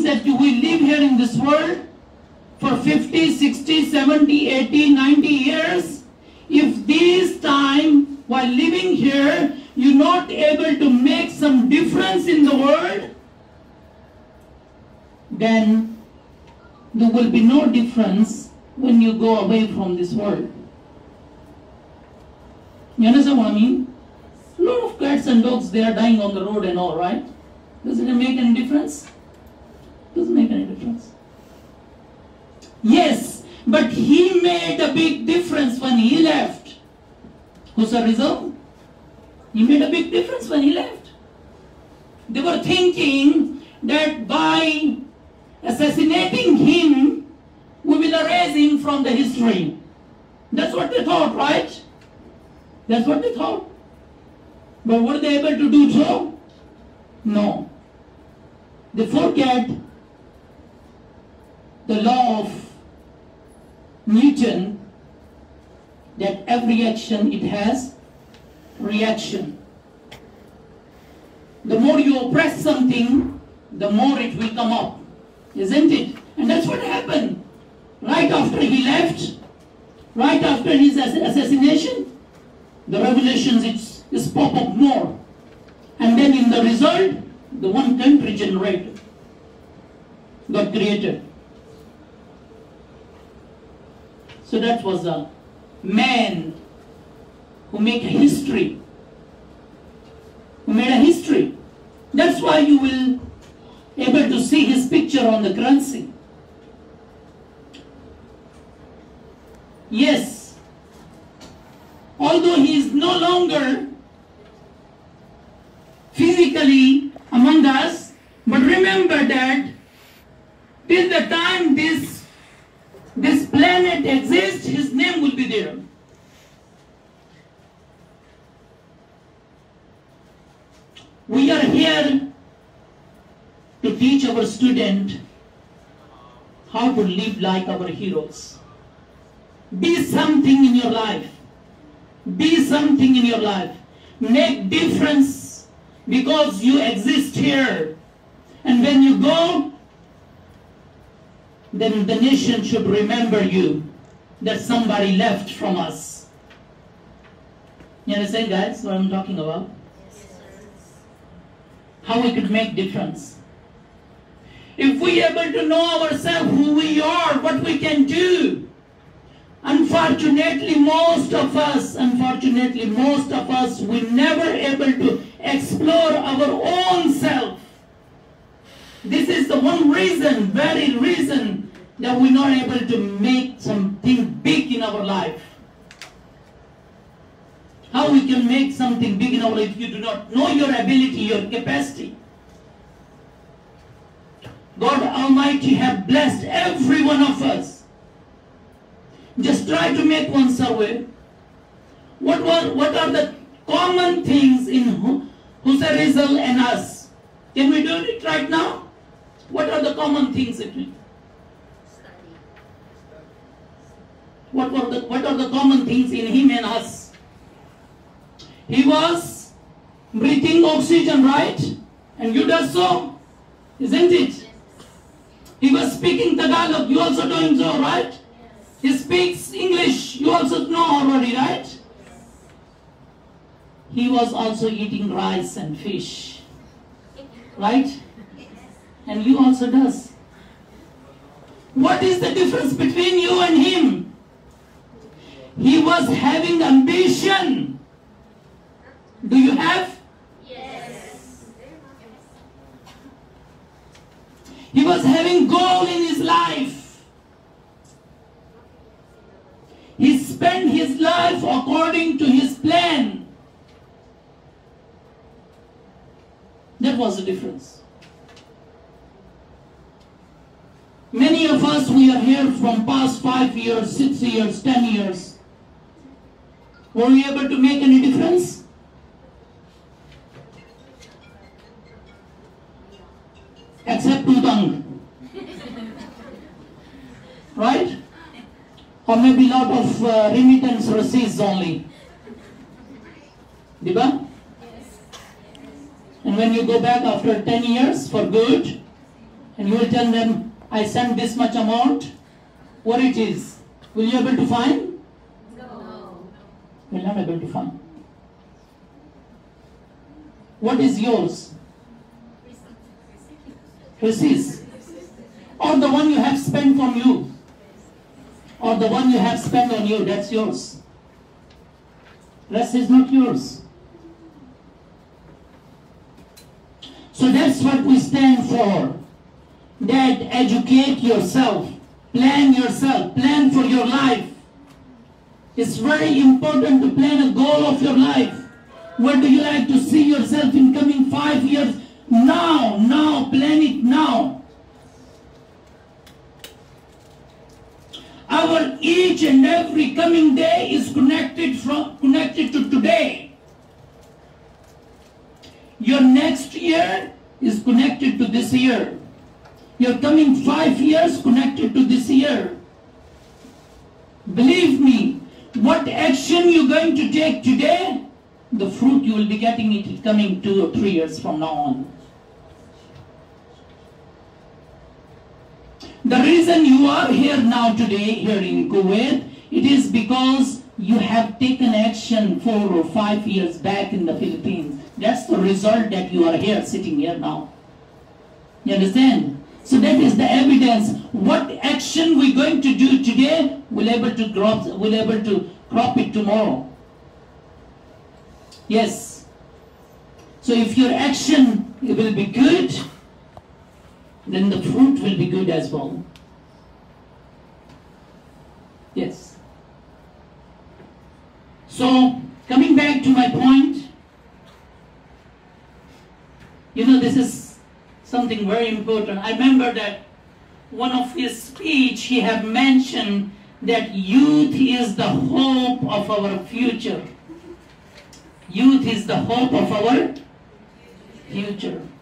that we live here in this world for 50, 60, 70, 80, 90 years, if this time while living here you're not able to make some difference in the world, then there will be no difference when you go away from this world. You understand what I mean? A lot of cats and dogs, they are dying on the road and all, right? Doesn't it make any difference? Doesn't make any difference. Yes, but he made a big difference when he left. Who's the result? He made a big difference when he left. They were thinking that by assassinating him, we will erase him from the history. That's what they thought, right? That's what they thought. But were they able to do so? No. They forget the law of Newton, that every action, it has reaction. The more you oppress something, the more it will come up, isn't it? And that's what happened. Right after he left, right after his assassination, the revelations, it's pop up more. And then in the result, the one country generated, got created. So that was a man who made a history. Who made a history. That's why you will able to see his picture on the currency. Yes, although he is no longer physically among us, but remember that till the time this planet exists, his name will be there. We are here to teach our student how to live like our heroes. Be something in your life. Be something in your life. Make difference because you exist here. And when you go, then the nation should remember you, that somebody left from us. You understand, guys, what I'm talking about? How we could make difference. If we are able to know ourselves, who we are, what we can do. Unfortunately, most of us, we never able to explore our own self. This is the one reason, very reason, that we're not able to make something big in our life. How we can make something big in our life if you do not know your ability, your capacity. God Almighty have blessed every one of us. Just try to make one survey. What are the common things in Hussein and us? Can we do it right now? What are the common things between? What are the common things in him and us? He was breathing oxygen, right? And you do so, isn't it? He was speaking Tagalog, you also doing so, right? He speaks English, you also know already, right? He was also eating rice and fish, right? And you also does. What is the difference between you and him? He was having ambition. Do you have? Yes. He was having goal in his life. He spent his life according to his plan. That was the difference. Many of us, we are here from past 5 years, 6 years, 10 years. Were we able to make any difference? Except utang. Right? Or maybe lot of remittance receipts only. Diba? Yes. And when you go back after 10 years for good, and you will tell them, I sent this much amount, what it is. Will you be able to find? No. You will not be able to find. What is yours? Receipts. Or the one you have spent on you. Or the one you have spent on you, that's yours. Rest is not yours. So that's what we stand for. That educate yourself, plan for your life. It's very important to plan a goal of your life. Where do you like to see yourself in coming 5 years? Now, plan it now. Our each and every coming day is connected to today. Your next year is connected to this year. Your coming 5 years connected to this year. Believe me, what action you're going to take today, the fruit you will be getting it coming 2 or 3 years from now on. The reason you are here now today, here in Kuwait, it is because you have taken action 4 or 5 years back in the Philippines. That's the result that you are here, sitting here now. You understand? So that is the evidence. What action we're going to do today, we'll able to crop it tomorrow. Yes. So if your action will be good, then the fruit will be good as well. Yes. So, coming back to my point, this is something very important. I remember that one of his speech, he had mentioned that youth is the hope of our future. Youth is the hope of our future.